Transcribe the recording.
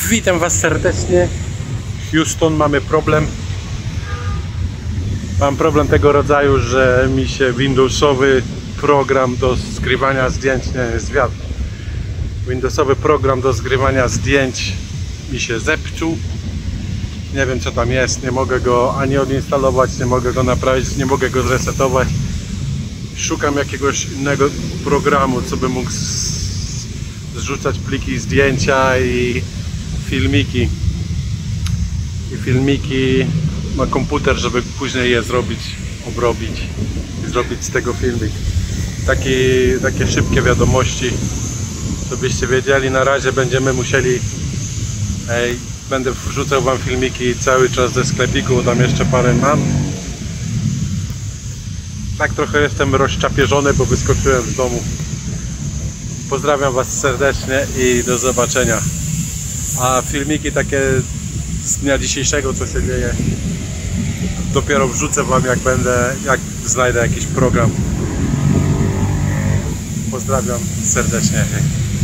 Witam Was serdecznie. Houston, mamy problem. Mam problem tego rodzaju, że mi się Windowsowy program do zgrywania zdjęć nie zwiadł. Windowsowy program do zgrywania zdjęć mi się zepsuł. Nie wiem co tam jest, nie mogę go ani odinstalować, nie mogę go naprawić, nie mogę go zresetować. Szukam jakiegoś innego programu, co by mógł zrzucać pliki, zdjęcia i filmiki na komputer, żeby później je zrobić, obrobić i zrobić z tego filmik. Takie szybkie wiadomości, żebyście wiedzieli. Na razie będziemy musieli, będę wrzucał Wam filmiki cały czas ze sklepiku, bo tam jeszcze parę mam. Tak trochę jestem rozczapieżony, bo wyskoczyłem z domu. Pozdrawiam Was serdecznie i do zobaczenia. A filmiki takie z dnia dzisiejszego, co się dzieje, dopiero wrzucę Wam, jak znajdę jakiś program. Pozdrawiam serdecznie.